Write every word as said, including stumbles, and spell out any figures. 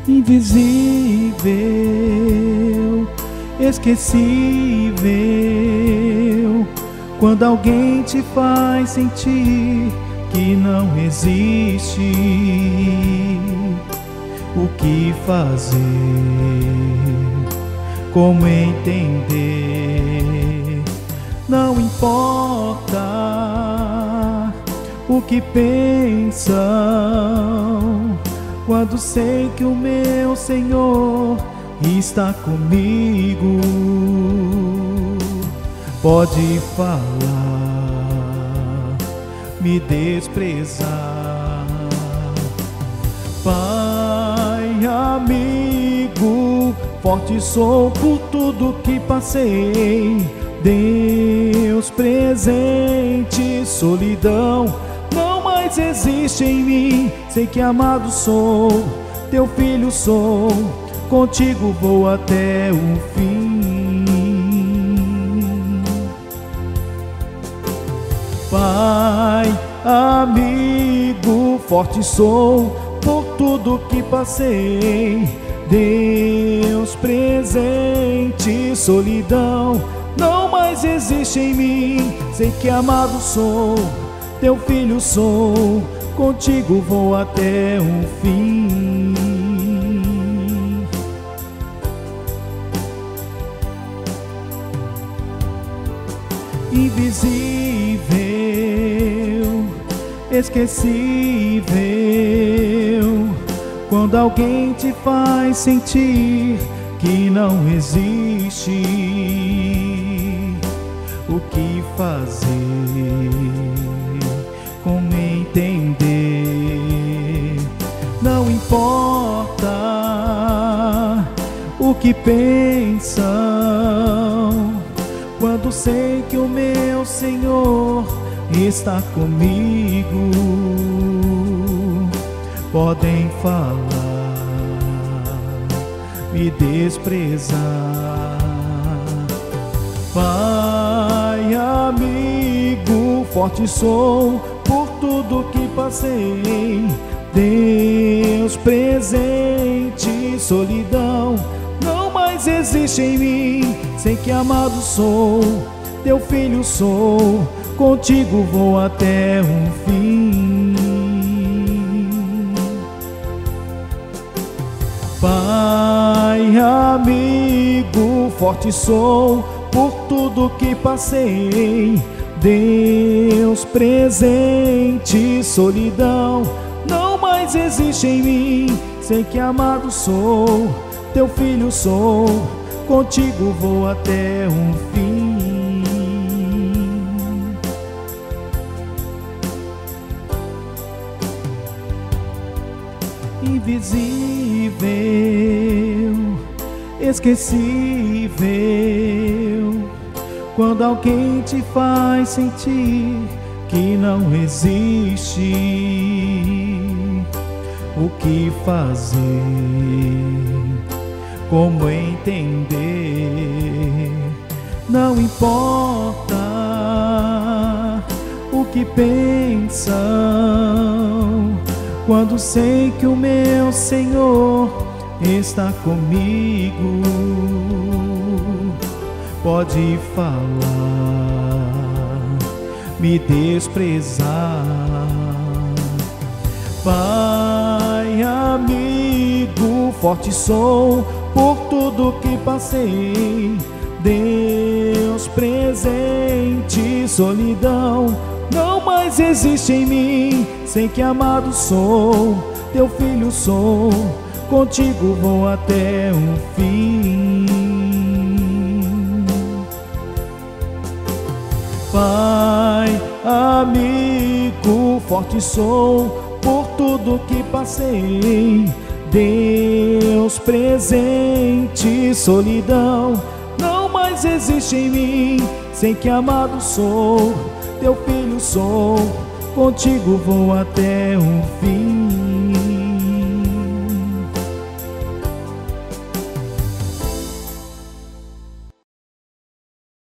invisível, esquecível. Quando alguém te faz sentir que não existe, o que fazer? Como entender? Não importa o que pensam, quando sei que o meu Senhor está comigo. Pode falar, me desprezar, Pai, amigo, forte sou por tudo que passei. Deus presente, solidão não mais existe em mim. Sei que amado sou, teu filho sou, contigo vou até o fim. Pai, amigo, forte sou por tudo que passei. Deus presente, solidão não mais existe em mim. Sei que amado sou, teu filho sou, contigo vou até o fim. Invisível, esquecível. Quando alguém te faz sentir que não existe, o que fazer? Como entender? Não importa o que pensam, quando sei que o meu Senhor está comigo. Podem falar, me desprezar, Pai, amigo, forte sou por tudo que passei. Deus presente, solidão não mais existe em mim. Sei que amado sou, teu filho sou, contigo vou até o fim. Pai, amigo, forte sou por tudo que passei. Deus presente, solidão não mais existe em mim. Sei que amado sou, teu filho sou, contigo vou até o fim. Invisível, esquecível. Quando alguém te faz sentir que não existe, o que fazer? Como entender? Não importa o que pensam, quando sei que o meu Senhor está comigo. Pode falar, me desprezar, Pai, amigo, forte sou por tudo que passei. Deus presente, solidão não mais existe em mim. Sei que amado sou, teu filho sou, contigo vou até o fim. Pai, amigo, forte sou por tudo que passei. Deus presente, solidão não mais existe em mim. Sei que amado sou, teu filho sou, contigo vou até o fim.